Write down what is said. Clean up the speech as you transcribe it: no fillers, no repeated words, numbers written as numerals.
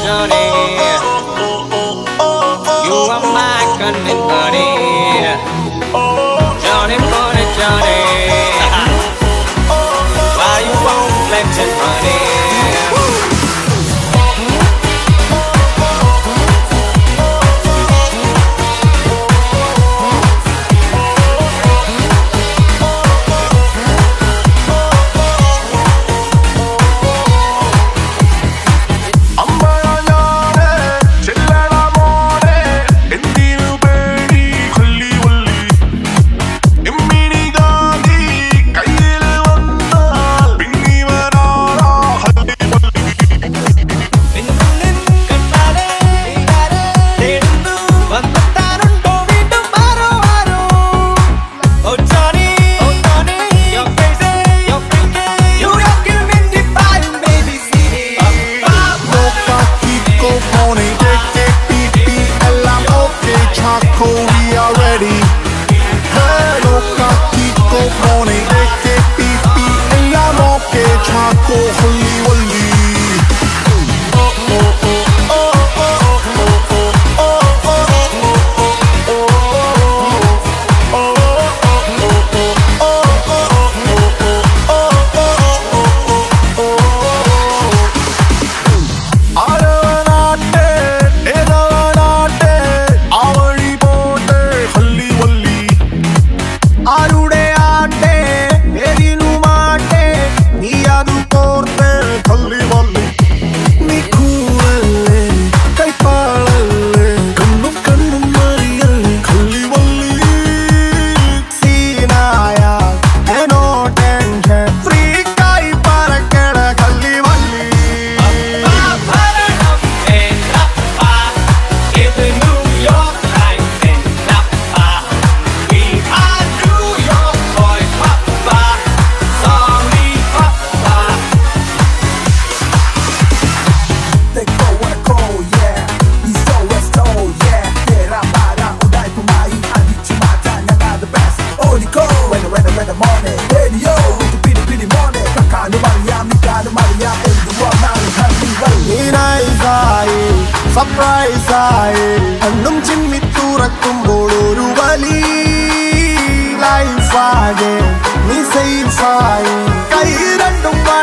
Johnny. You are my cunning honey. Johny Mone Johny. Why you won't flex it, honey? Ambada Njaane, Chellada mone, endinu pedi khalli valli. Immini gaandi kaiyil vannal pinni varara halli valli. Innun kannale tedundu vandattarundo veendum varu varu. Oh Johnny, you're crazy, you don't give me the fire, baby, see Go pony, beep, ellam okay, Chaco, we are ready. Hello, go pony, beep, ellam okay, Chaco, holy wali. Surprise ആയി കണ്ണും ചിമ്മി തുറക്കുമ്പോൾ ഒരു വലി life ആകെ നീ sales ആയി കൈ രണ്ടും